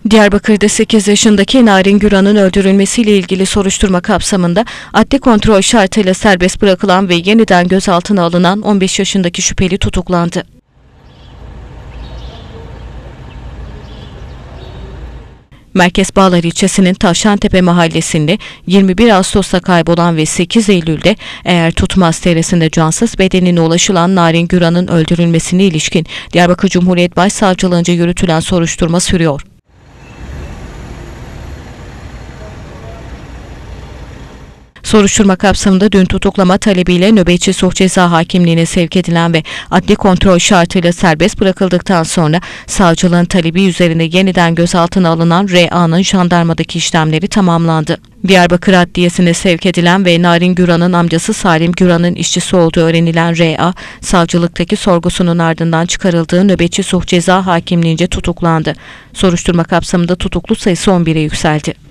Diyarbakır'da 8 yaşındaki Narin Güran'ın öldürülmesiyle ilgili soruşturma kapsamında adli kontrol şartıyla serbest bırakılan ve yeniden gözaltına alınan 15 yaşındaki şüpheli tutuklandı. Merkez Bağlar ilçesinin Tavşantepe mahallesinde 21 Ağustos'ta kaybolan ve 8 Eylül'de Eğer Tutmaz Deresi'nde cansız bedenine ulaşılan Narin Güran'ın öldürülmesine ilişkin Diyarbakır Cumhuriyet Başsavcılığınca yürütülen soruşturma sürüyor. Soruşturma kapsamında dün tutuklama talebiyle nöbetçi suç ceza hakimliğine sevk edilen ve adli kontrol şartıyla serbest bırakıldıktan sonra savcılığın talebi üzerine yeniden gözaltına alınan R.A.'nın jandarmadaki işlemleri tamamlandı. Diyarbakır Adliyesi'ne sevk edilen ve Narin Güran'ın amcası Salim Güran'ın işçisi olduğu öğrenilen R.A., savcılıktaki sorgusunun ardından çıkarıldığı nöbetçi suç ceza hakimliğince tutuklandı. Soruşturma kapsamında tutuklu sayısı 11'e yükseldi.